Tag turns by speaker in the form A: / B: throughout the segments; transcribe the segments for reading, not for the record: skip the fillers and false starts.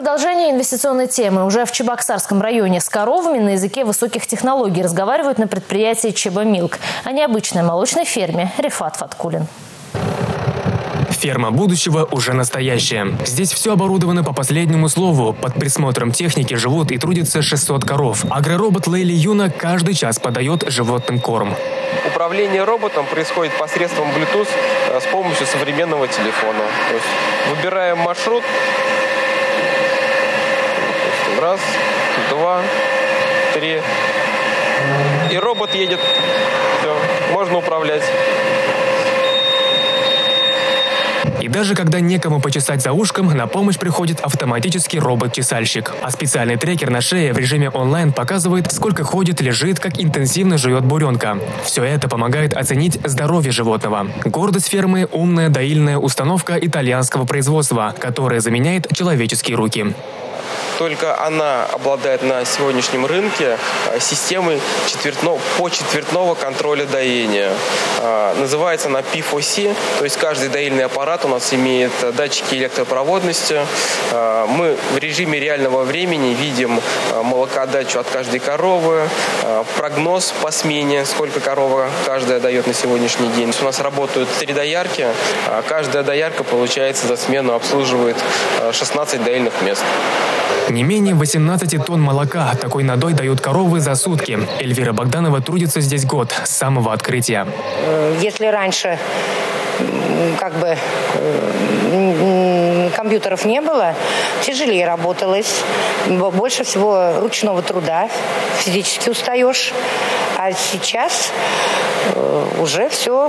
A: продолжение инвестиционной темы. Уже в Чебоксарском районе с коровами на языке высоких технологий разговаривают на предприятии Чеба Милк. О необычной молочной ферме Рифат Фаткулин.
B: Ферма будущего уже настоящая. Здесь все оборудовано по последнему слову. Под присмотром техники живут и трудятся 600 коров. Агроробот Лейли Юна каждый час подает животным корм.
C: Управление роботом происходит посредством Bluetooth с помощью современного телефона. То есть выбираем маршрут. Раз, два, три. И робот едет. Все, можно управлять.
B: И даже когда некому почесать за ушком, на помощь приходит автоматический робот-чесальщик. А специальный трекер на шее в режиме онлайн показывает, сколько ходит, лежит, как интенсивно жует буренка. Все это помогает оценить здоровье животного. Гордость фермы – умная доильная установка итальянского производства, которая заменяет человеческие руки.
C: Только она обладает на сегодняшнем рынке системой почетвертного контроля доения. Называется она P4C, то есть каждый доильный аппарат у нас имеет датчики электропроводности. Мы в режиме реального времени видим молокоотдачу от каждой коровы, прогноз по смене, сколько корова каждая дает на сегодняшний день. У нас работают 3 доярки, каждая доярка, получается, за смену обслуживает 16 доильных мест.
B: Не менее 18 тонн молока такой надой дают коровы за сутки. Эльвира Богданова трудится здесь год, с самого открытия.
D: Если раньше компьютеров не было, тяжелее работалось. Больше всего ручного труда, физически устаешь. А сейчас уже все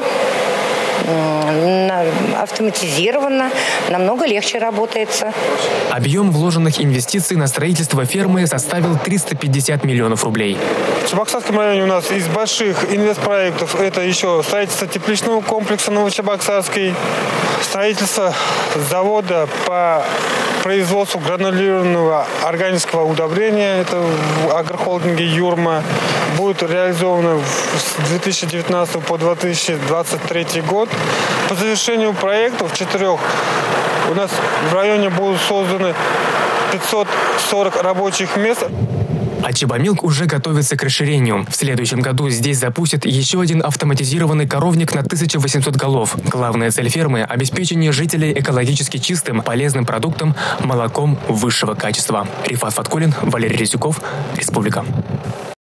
D: автоматизировано, намного легче работается.
B: Объем вложенных инвестиций на строительство фермы составил 350 миллионов рублей.
E: В Чебоксарском районе у нас из больших инвестпроектов это еще строительство тепличного комплекса Новочебоксарский, строительство завода по производству гранулированного органического удобрения, это в агрохолдинге «Юрма», будет реализовано с 2019 по 2023 год. По завершению проектов 4 у нас в районе будут созданы 540 рабочих мест.
B: А Чеба Милк уже готовится к расширению. В следующем году здесь запустят еще один автоматизированный коровник на 1800 голов. Главная цель фермы – обеспечение жителей экологически чистым, полезным продуктом, молоком высшего качества. Рифат Фаткулин, Валерий Резюков, Республика.